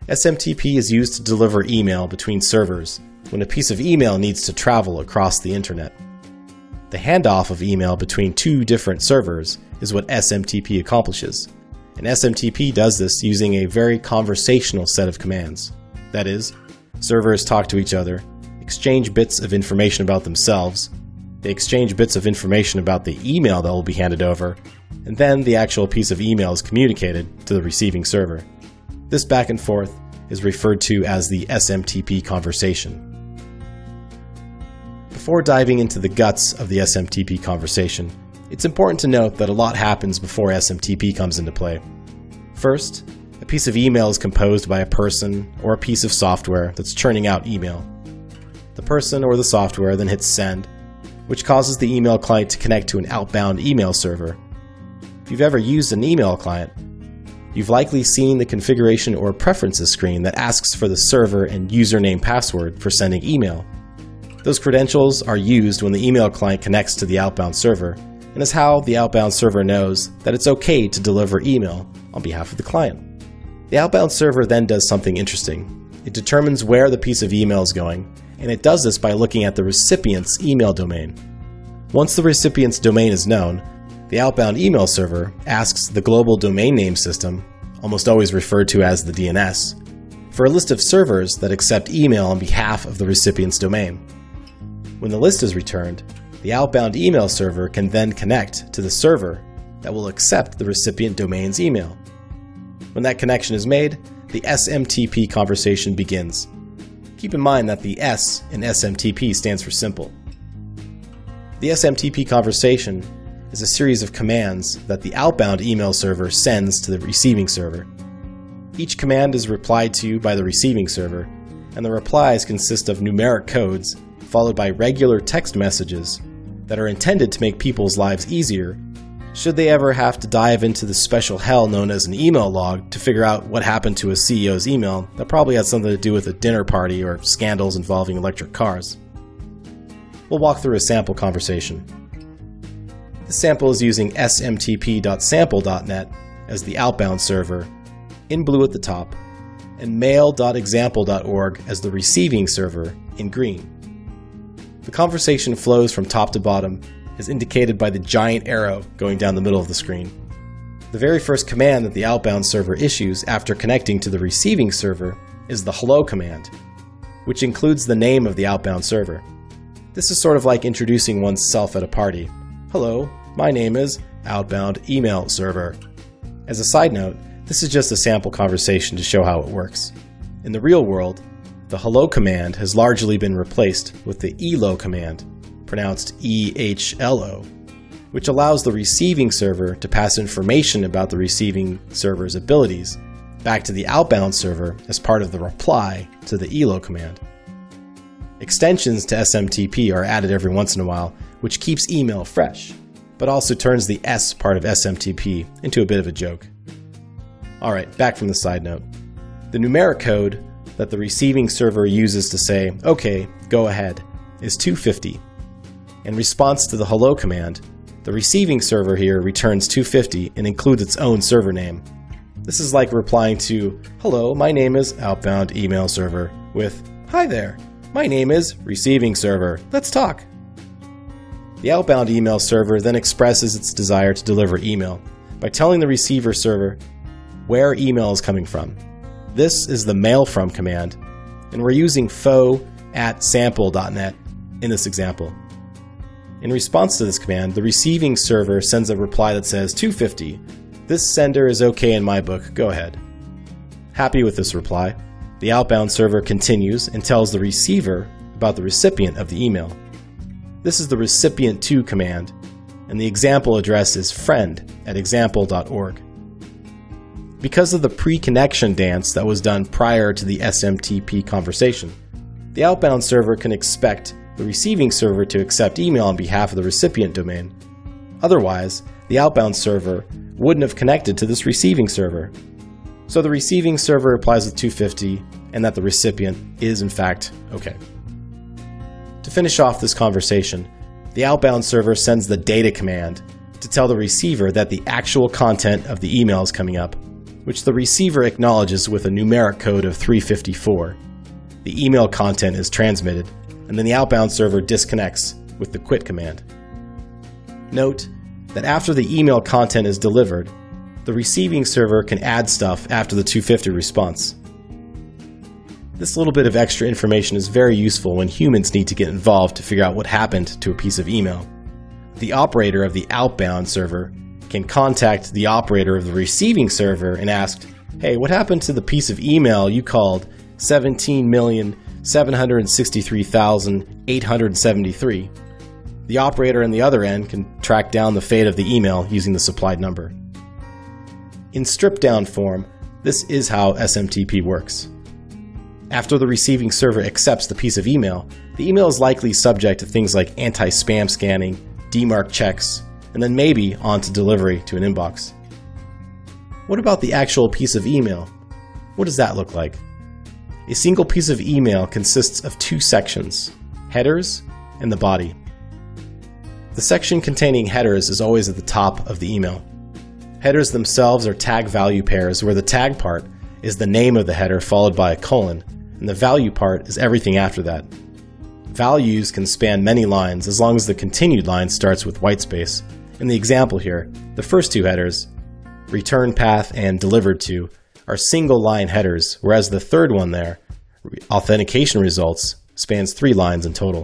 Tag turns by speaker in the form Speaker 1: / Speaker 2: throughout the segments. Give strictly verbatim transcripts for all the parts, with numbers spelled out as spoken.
Speaker 1: S M T P is used to deliver email between servers when a piece of email needs to travel across the internet. The handoff of email between two different servers is what S M T P accomplishes, and S M T P does this using a very conversational set of commands. That is, servers talk to each other, exchange bits of information about themselves, they exchange bits of information about the email that will be handed over, and then the actual piece of email is communicated to the receiving server. This back and forth is referred to as the S M T P conversation. Before diving into the guts of the S M T P conversation, it's important to note that a lot happens before S M T P comes into play. First, a piece of email is composed by a person or a piece of software that's churning out email. The person or the software then hits send, which causes the email client to connect to an outbound email server. If you've ever used an email client, you've likely seen the configuration or preferences screen that asks for the server and username password for sending email. Those credentials are used when the email client connects to the outbound server, and is how the outbound server knows that it's okay to deliver email on behalf of the client. The outbound server then does something interesting. It determines where the piece of email is going, and it does this by looking at the recipient's email domain. Once the recipient's domain is known, the outbound email server asks the global domain name system, almost always referred to as the D N S, for a list of servers that accept email on behalf of the recipient's domain. When the list is returned, the outbound email server can then connect to the server that will accept the recipient domain's email. When that connection is made, the S M T P conversation begins. Keep in mind that the S in S M T P stands for simple. The S M T P conversation is a series of commands that the outbound email server sends to the receiving server. Each command is replied to by the receiving server, and the replies consist of numeric codes followed by regular text messages that are intended to make people's lives easier should they ever have to dive into the special hell known as an email log to figure out what happened to a C E O's email that probably had something to do with a dinner party or scandals involving electric cars. We'll walk through a sample conversation. This sample is using S M T P dot sample dot net as the outbound server, in blue at the top, and mail dot example dot org as the receiving server, in green. The conversation flows from top to bottom, as indicated by the giant arrow going down the middle of the screen. The very first command that the outbound server issues after connecting to the receiving server is the hello command, which includes the name of the outbound server. This is sort of like introducing oneself at a party. Hello, my name is outbound email server. As a side note, this is just a sample conversation to show how it works. In the real world, the hello command has largely been replaced with the elo command, pronounced E H L O, which allows the receiving server to pass information about the receiving server's abilities back to the outbound server as part of the reply to the elo command. Extensions to S M T P are added every once in a while, which keeps email fresh, but also turns the S part of S M T P into a bit of a joke. Alright, back from the side note. The numeric code that the receiving server uses to say, okay, go ahead, is two fifty. In response to the hello command, the receiving server here returns two fifty and includes its own server name. This is like replying to, hello, my name is outbound email server, with, hi there, my name is receiving server, let's talk. The outbound email server then expresses its desire to deliver email by telling the receiver server where email is coming from. This is the mail from command, and we're using fo at sample dot net in this example. In response to this command, the receiving server sends a reply that says two fifty. This sender is okay in my book, go ahead. Happy with this reply, the outbound server continues and tells the receiver about the recipient of the email. This is the recipient to command, and the example address is friend at example dot org. Because of the pre-connection dance that was done prior to the S M T P conversation, the outbound server can expect the receiving server to accept email on behalf of the recipient domain. Otherwise, the outbound server wouldn't have connected to this receiving server. So the receiving server replies with two fifty, and that the recipient is in fact okay. To finish off this conversation, the outbound server sends the data command to tell the receiver that the actual content of the email is coming up, which the receiver acknowledges with a numeric code of three fifty-four. The email content is transmitted, and then the outbound server disconnects with the quit command. Note that after the email content is delivered, the receiving server can add stuff after the two fifty response. This little bit of extra information is very useful when humans need to get involved to figure out what happened to a piece of email. The operator of the outbound server can contact the operator of the receiving server and ask, "Hey, what happened to the piece of email you called seventeen million seven hundred sixty-three thousand eight hundred seventy-three? The operator on the other end can track down the fate of the email using the supplied number. In stripped-down form, this is how S M T P works. After the receiving server accepts the piece of email, the email is likely subject to things like anti-spam scanning, demarc checks, and then maybe on to delivery to an inbox. What about the actual piece of email? What does that look like? A single piece of email consists of two sections, headers and the body. The section containing headers is always at the top of the email. Headers themselves are tag value pairs where the tag part is the name of the header followed by a colon, and the value part is everything after that. Values can span many lines as long as the continued line starts with whitespace. In the example here, the first two headers, return path and delivered to, are single line headers, whereas the third one there, authentication results, spans three lines in total.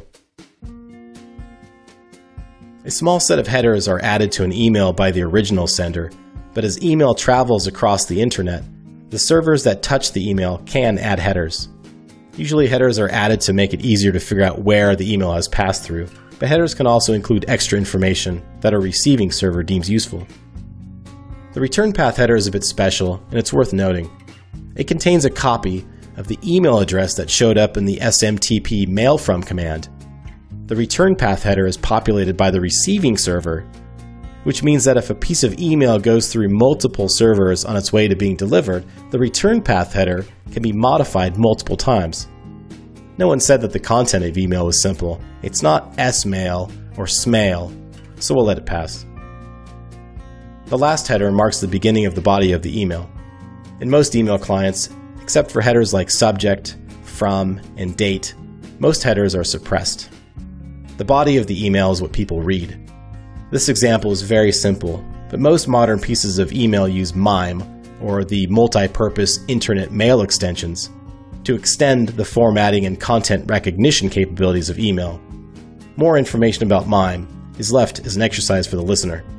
Speaker 1: A small set of headers are added to an email by the original sender, but as email travels across the internet, the servers that touch the email can add headers. Usually headers are added to make it easier to figure out where the email has passed through, but headers can also include extra information that a receiving server deems useful. The return path header is a bit special, and it's worth noting. It contains a copy of the email address that showed up in the S M T P mail from command. The return path header is populated by the receiving server, which means that if a piece of email goes through multiple servers on its way to being delivered, the return path header can be modified multiple times. No one said that the content of email was simple. It's not S-mail or S-mail, so we'll let it pass. The last header marks the beginning of the body of the email. In most email clients, except for headers like subject, from, and date, most headers are suppressed. The body of the email is what people read. This example is very simple, but most modern pieces of email use MIME, or the multi-purpose internet mail extensions, to extend the formatting and content recognition capabilities of email. More information about MIME is left as an exercise for the listener.